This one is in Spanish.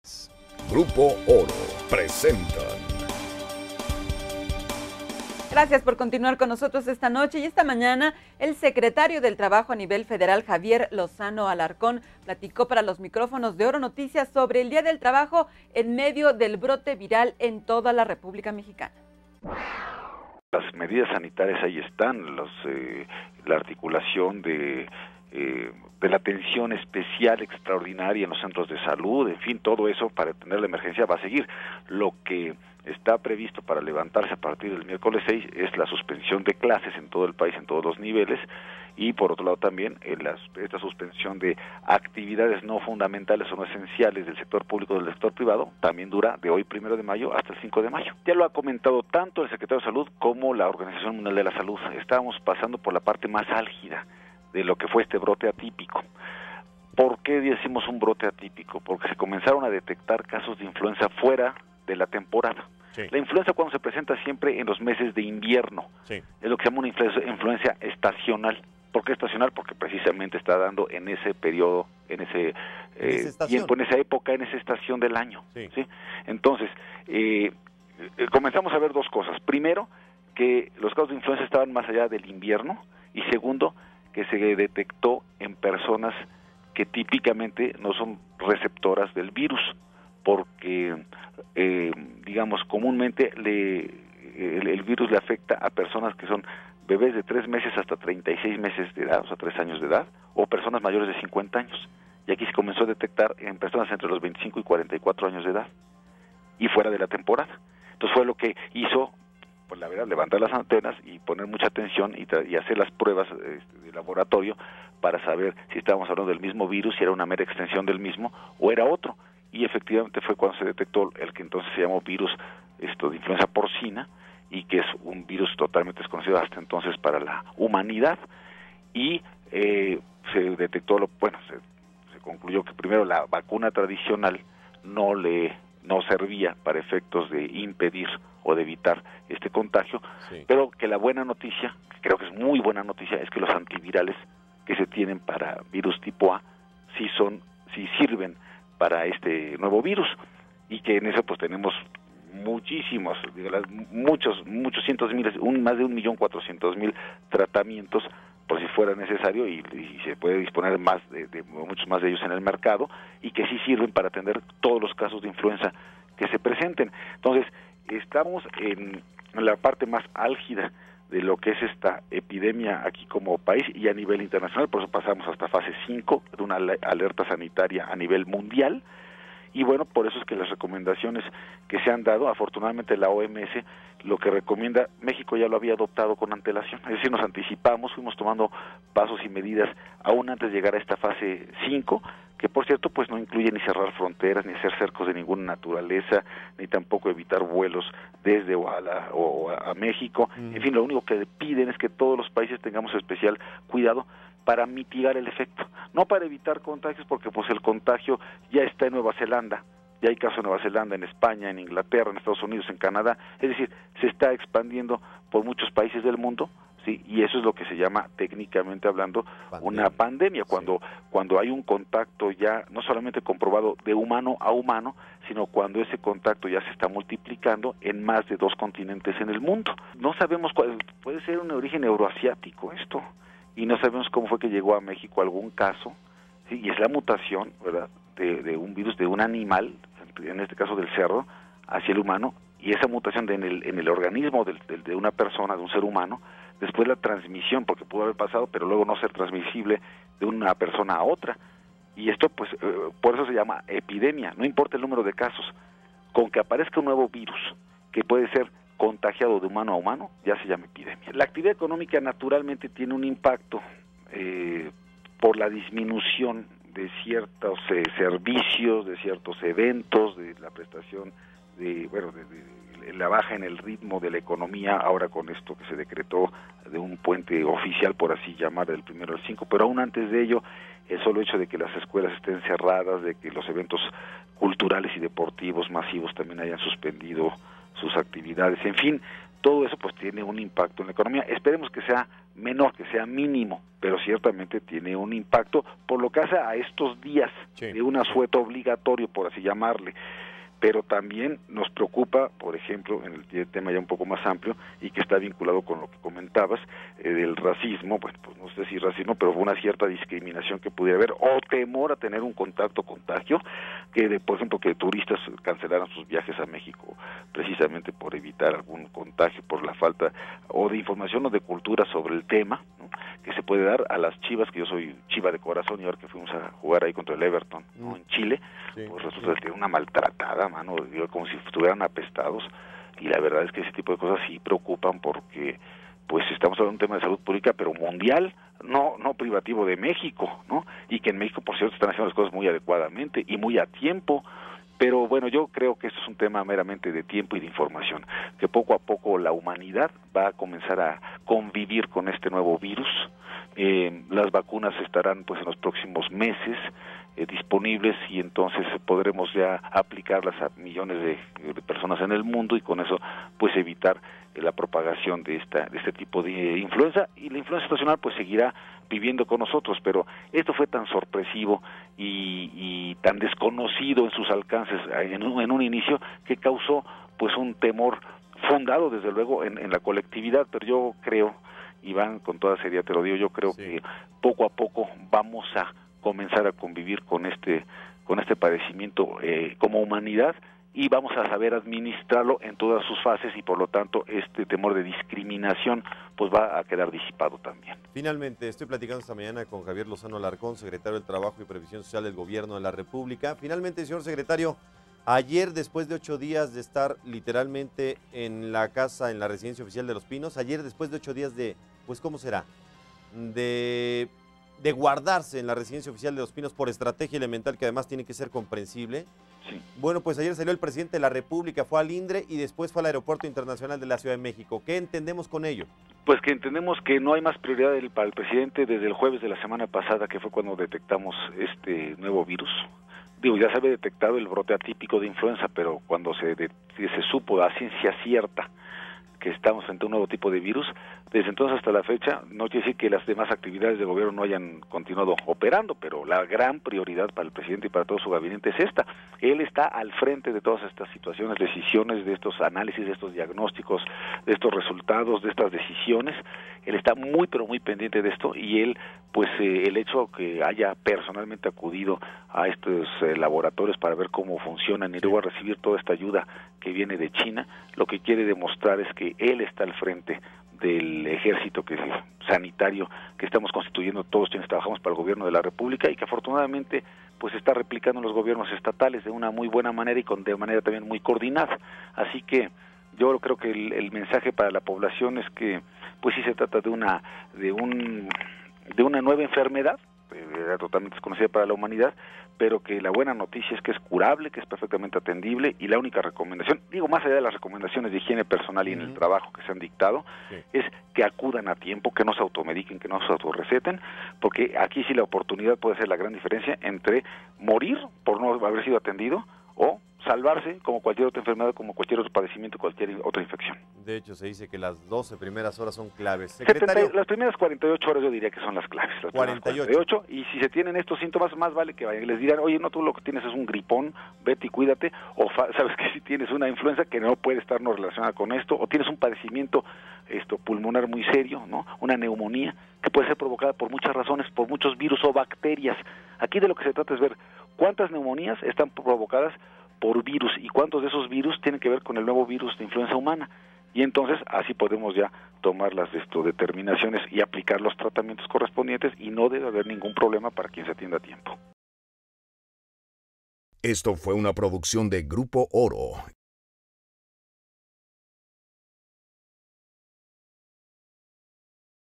Grupo Oro presentan. Gracias por continuar con nosotros esta noche y esta mañana. El secretario del Trabajo a nivel federal, Javier Lozano Alarcón, platicó para los micrófonos de Oro Noticias sobre el Día del Trabajo en medio del brote viral en toda la República Mexicana. Las medidas sanitarias ahí están, la articulación de la atención especial extraordinaria en los centros de salud, en fin, todo eso para atender la emergencia va a seguir. Lo que está previsto para levantarse a partir del miércoles 6 es la suspensión de clases en todo el país, en todos los niveles, y por otro lado también esta suspensión de actividades no fundamentales o no esenciales del sector público y del sector privado también dura de hoy 1 de mayo hasta el 5 de mayo. Ya lo ha comentado tanto el secretario de Salud como la Organización Mundial de la Salud. Estábamos pasando por la parte más álgida de lo que fue este brote atípico. ¿Por qué decimos un brote atípico? Porque se comenzaron a detectar casos de influenza fuera de la temporada. Sí. La influenza cuando se presenta siempre en los meses de invierno, sí, es lo que se llama una influencia estacional. ¿Por qué estacional? Porque precisamente está dando en ese periodo, en ese tiempo, en esa época, en esa estación del año. Sí. ¿Sí? Entonces, comenzamos a ver dos cosas. Primero, que los casos de influenza estaban más allá del invierno, y segundo, que se detectó en personas que típicamente no son receptoras del virus, porque digamos comúnmente el virus le afecta a personas que son bebés de 3 meses hasta 36 meses de edad, o sea 3 años de edad, o personas mayores de 50 años, y aquí se comenzó a detectar en personas entre los 25 y 44 años de edad, y fuera de la temporada. Entonces fue lo que hizo, pues la verdad, levantar las antenas y poner mucha atención y hacer las pruebas de laboratorio para saber si estábamos hablando del mismo virus, si era una mera extensión del mismo o era otro. Y efectivamente fue cuando se detectó el que entonces se llamó virus de influenza porcina, y que es un virus totalmente desconocido hasta entonces para la humanidad. Y se detectó, se concluyó que primero la vacuna tradicional no servía para efectos de impedir o de evitar este contagio, sí, pero que la buena noticia, que creo que es muy buena noticia, es que los antivirales que se tienen para virus tipo A sí sirven para este nuevo virus, y que en eso pues tenemos muchísimos, muchos cientos de miles, más de 1.400.000 tratamientos por si fuera necesario, y se puede disponer de muchos más de ellos en el mercado, y que sí sirven para atender todos los casos de influenza que se presenten. Entonces, estamos en la parte más álgida de lo que es esta epidemia aquí como país y a nivel internacional, por eso pasamos hasta fase 5 de una alerta sanitaria a nivel mundial. Y bueno, por eso es que las recomendaciones que se han dado, afortunadamente la OMS lo que recomienda, México ya lo había adoptado con antelación, es decir, nos anticipamos, fuimos tomando pasos y medidas aún antes de llegar a esta fase 5, que por cierto pues no incluye ni cerrar fronteras, ni hacer cercos de ninguna naturaleza, ni tampoco evitar vuelos desde o a México. En fin, lo único que piden es que todos los países tengamos especial cuidado para mitigar el efecto, no para evitar contagios, porque pues el contagio ya está en Nueva Zelanda, ya hay casos en Nueva Zelanda, en España, en Inglaterra, en Estados Unidos, en Canadá, es decir, se está expandiendo por muchos países del mundo, sí, y eso es lo que se llama técnicamente hablando una pandemia, cuando hay un contacto ya no solamente comprobado de humano a humano, sino cuando ese contacto ya se está multiplicando en más de 2 continentes en el mundo. No sabemos cuál puede ser un origen euroasiático esto, y no sabemos cómo fue que llegó a México algún caso, ¿sí? Y es la mutación, ¿verdad?, de un virus de un animal, en este caso del cerdo, hacia el humano, y esa mutación en el organismo de una persona, de un ser humano, después la transmisión, porque pudo haber pasado, pero luego no ser transmisible de una persona a otra, y esto pues por eso se llama epidemia, no importa el número de casos, con que aparezca un nuevo virus que puede ser contagiado de humano a humano, ya se llama epidemia. La actividad económica naturalmente tiene un impacto por la disminución de ciertos servicios, de ciertos eventos, de la prestación de la baja en el ritmo de la economía, ahora con esto que se decretó de un puente oficial, por así llamar, del 1 al 5, pero aún antes de ello, el solo hecho de que las escuelas estén cerradas, de que los eventos culturales y deportivos masivos también hayan suspendido sus actividades, en fin, todo eso pues tiene un impacto en la economía. Esperemos que sea menor, que sea mínimo, pero ciertamente tiene un impacto por lo que hace a estos días de un asueto obligatorio, por así llamarle. Pero también nos preocupa, por ejemplo, en el tema ya un poco más amplio y que está vinculado con lo que comentabas, del racismo, bueno, pues no sé si racismo, pero una cierta discriminación que pudiera haber, o temor a tener un contagio, por ejemplo, que turistas cancelaran sus viajes a México precisamente por evitar algún contagio, por la falta o de información o de cultura sobre el tema, ¿no?, que se puede dar a las Chivas, que yo soy chiva de corazón, y ahora que fuimos a jugar ahí contra el Everton, ¿no?, en Chile, pues resulta que tiene una maltratada, mano, como si estuvieran apestados, y la verdad es que ese tipo de cosas sí preocupan porque pues estamos hablando de un tema de salud pública, pero mundial, no privativo de México, ¿no? Y que en México, por cierto, están haciendo las cosas muy adecuadamente y muy a tiempo. Pero bueno, yo creo que esto es un tema meramente de tiempo y de información, que poco a poco la humanidad va a comenzar a convivir con este nuevo virus. Las vacunas estarán pues en los próximos meses disponibles, y entonces podremos ya aplicarlas a millones de personas en el mundo, y con eso pues evitar la propagación de este tipo de influenza, y la influenza estacional pues seguirá viviendo con nosotros. Pero esto fue tan sorpresivo y tan desconocido en sus alcances en un inicio, que causó pues un temor fundado desde luego en la colectividad. Pero yo creo, Iván, con toda seriedad te lo digo, yo creo que poco a poco vamos a comenzar a convivir con este padecimiento como humanidad, y vamos a saber administrarlo en todas sus fases, y por lo tanto este temor de discriminación pues va a quedar disipado también. Finalmente, estoy platicando esta mañana con Javier Lozano Alarcón, secretario del Trabajo y Previsión Social del Gobierno de la República. Finalmente, señor secretario, ayer, después de 8 días de estar literalmente en la casa, en la residencia oficial de Los Pinos, ayer después de 8 días de, pues ¿cómo será?, de guardarse en la residencia oficial de Los Pinos por estrategia elemental, que además tiene que ser comprensible. Sí. Bueno, pues ayer salió el presidente de la República, fue al INDRE y después fue al Aeropuerto Internacional de la Ciudad de México. ¿Qué entendemos con ello? Pues que entendemos que no hay más prioridad para el presidente desde el jueves de la semana pasada, que fue cuando detectamos este nuevo virus. Digo, ya se había detectado el brote atípico de influenza, pero cuando se supo a ciencia cierta que estamos frente a un nuevo tipo de virus, desde entonces hasta la fecha, no quiere decir que las demás actividades de gobierno no hayan continuado operando, pero la gran prioridad para el presidente y para todo su gabinete es esta. Él está al frente de todas estas situaciones, decisiones, de estos análisis, de estos diagnósticos, de estos resultados, de estas decisiones. Él está muy, pero muy pendiente de esto, y él, pues el hecho que haya personalmente acudido a estos laboratorios para ver cómo funcionan y luego a recibir toda esta ayuda que viene de China, lo que quiere demostrar es que él está al frente del ejército sanitario que estamos constituyendo todos quienes trabajamos para el gobierno de la República, y que afortunadamente pues está replicando en los gobiernos estatales de una muy buena manera y de manera también muy coordinada. Así que yo creo que el mensaje para la población es que pues sí se trata de una nueva enfermedad, era totalmente desconocida para la humanidad, pero que la buena noticia es que es curable, que es perfectamente atendible, y la única recomendación, digo, más allá de las recomendaciones de higiene personal y en el trabajo que se han dictado, es que acudan a tiempo, que no se automediquen, que no se autorreceten, porque aquí sí la oportunidad puede ser la gran diferencia entre morir por no haber sido atendido o salvarse como cualquier otra enfermedad, como cualquier otro padecimiento, cualquier otra infección. De hecho, se dice que las 12 primeras horas son claves. Secretario, las primeras 48 horas yo diría que son las claves. Las 48, y si se tienen estos síntomas, más vale que les dirán, oye, no, tú lo que tienes es un gripón, vete y cuídate, o sabes que si tienes una influenza que no puede estar no relacionada con esto, o tienes un padecimiento pulmonar muy serio, ¿no?, una neumonía, que puede ser provocada por muchas razones, por muchos virus o bacterias. Aquí de lo que se trata es ver cuántas neumonías están provocadas por virus y cuántos de esos virus tienen que ver con el nuevo virus de influenza humana, y entonces así podemos ya tomar las determinaciones y aplicar los tratamientos correspondientes, y no debe haber ningún problema para quien se atienda a tiempo. Esto fue una producción de Grupo Oro